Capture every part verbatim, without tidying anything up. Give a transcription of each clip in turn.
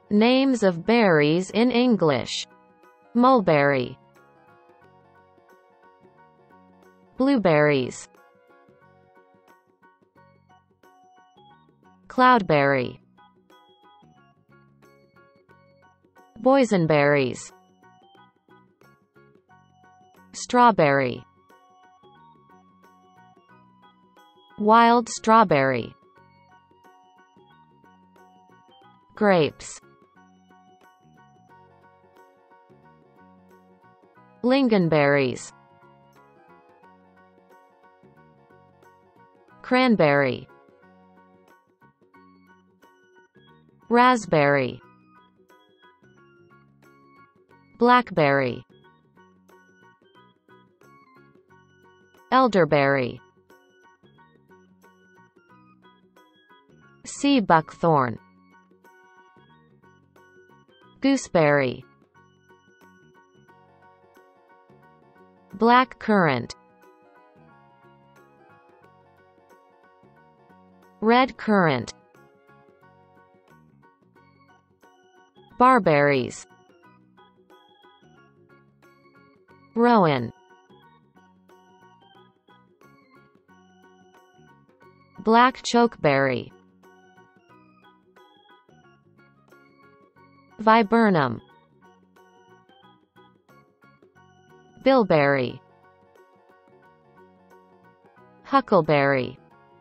Names of berries in English: mulberry, blueberries, cloudberry, boysenberries, strawberry, wild strawberry, grapes, lingonberries, cranberry, raspberry, blackberry, elderberry, sea buckthorn, gooseberry, black currant, red currant, barberries, rowan, black chokeberry, viburnum, bilberry, huckleberry,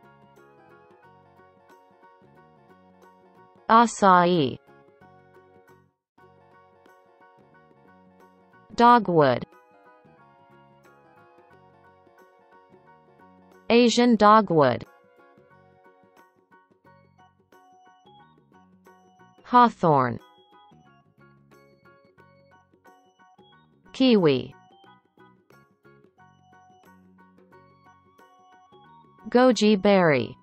acai, dogwood, Asian dogwood, hawthorn, kiwi, goji berry,